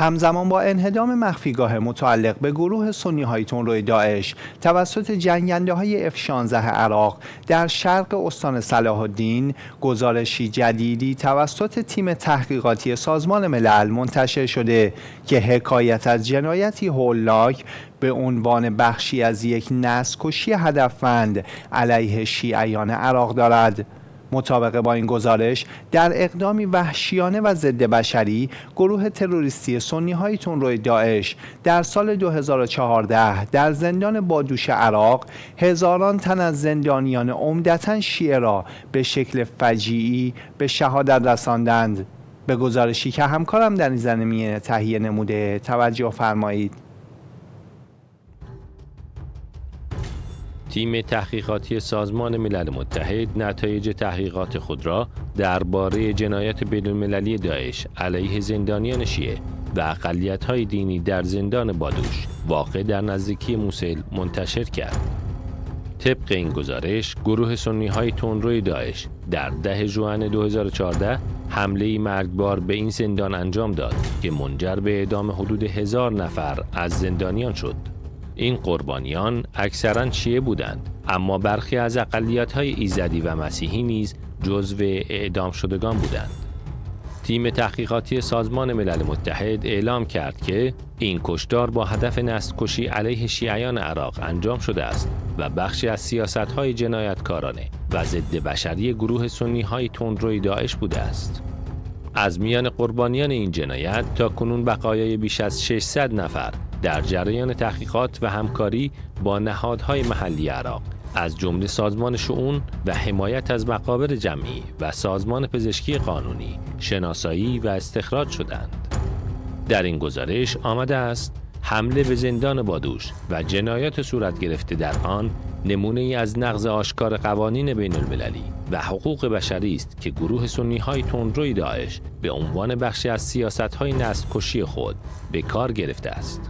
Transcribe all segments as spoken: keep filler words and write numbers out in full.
همزمان با انهدام مخفیگاه متعلق به گروه سنی‌های تندروی داعش توسط جنگنده‌های اف شانزده عراق در شرق استان صلاح الدین، گزارشی جدیدی توسط تیم تحقیقاتی سازمان ملل منتشر شده که حکایت از جنایتی هولناک به عنوان بخشی از یک نسل‌کشی هدفمند علیه شیعیان عراق دارد. مطابق با این گزارش، در اقدامی وحشیانه و ضد بشری، گروه تروریستی سنی‌های تندروی داعش در سال دو هزار و چهارده در زندان بادوش عراق هزاران تن از زندانیان عمدتاً شیعه را به شکل فجیعی به شهادت رساندند. به گزارشی که همکارم در این زمینه تهیه نموده توجه فرمایید. تیم تحقیقاتی سازمان ملل متحد نتایج تحقیقات خود را درباره جنایات بین‌المللی داعش علیه زندانیان شیعه و اقلیت‌های دینی در زندان بادوش واقع در نزدیکی موسل منتشر کرد. طبق این گزارش، گروه سنی‌های تندروی داعش در ده ژوئن دو هزار و چهارده حمله‌ای مرگبار به این زندان انجام داد که منجر به اعدام حدود هزار نفر از زندانیان شد. این قربانیان اکثراً شیعه بودند، اما برخی از اقلیت‌های ایزدی و مسیحی نیز جزو اعدام شدگان بودند. تیم تحقیقاتی سازمان ملل متحد اعلام کرد که این کشتار با هدف نسل‌کشی علیه شیعیان عراق انجام شده است و بخشی از سیاست‌های جنایتکارانه و ضد بشری گروه سنی‌های تندروی داعش بوده است. از میان قربانیان این جنایت تا کنون بقایای بیش از ششصد نفر در جریان تحقیقات و همکاری با نهادهای محلی عراق از جمله سازمان شؤون و حمایت از مقابر جمعی و سازمان پزشکی قانونی شناسایی و استخراج شدند. در این گزارش آمده است حمله به زندان بادوش و جنایات صورت گرفته در آن نمونه ای از نقض آشکار قوانین بین المللی و حقوق بشری است که گروه سنی‌های تندروی داعش به عنوان بخشی از سیاست‌های نسل‌کشی خود به کار گرفته است.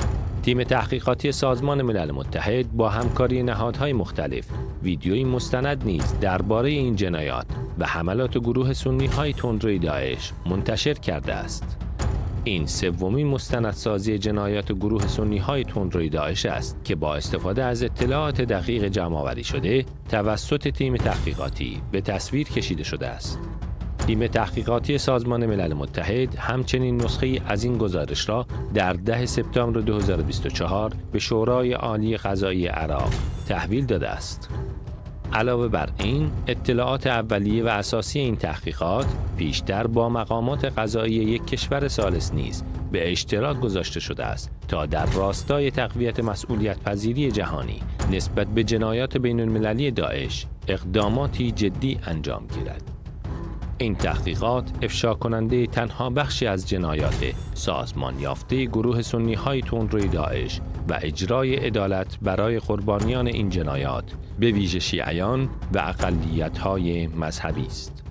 تیم تحقیقاتی سازمان ملل متحد با همکاری نهادهای مختلف ویدیویی مستند نیز درباره این جنایات و حملات گروه سنی‌های تندروی داعش منتشر کرده است. این سومین مستندسازی جنایات گروه سنی‌های تندروی داعش است که با استفاده از اطلاعات دقیق جمع‌آوری شده توسط تیم تحقیقاتی به تصویر کشیده شده است. تیم تحقیقاتی سازمان ملل متحد همچنین نسخه‌ای از این گزارش را در ده سپتامبر دو هزار و بیست و چهار به شورای عالی قضایی عراق تحویل داده است. علاوه بر این، اطلاعات اولیه و اساسی این تحقیقات پیشتر با مقامات قضایی یک کشور ثالث نیز به اشتراک گذاشته شده است تا در راستای تقویت مسئولیت پذیری جهانی نسبت به جنایات بین المللی داعش اقداماتی جدی انجام گیرد. این تحقیقات افشا کننده تنها بخشی از جنایات سازمان یافته گروه سنی‌های تندروی داعش و اجرای عدالت برای قربانیان این جنایات به ویژه شیعیان و اقلیت‌های مذهبی است.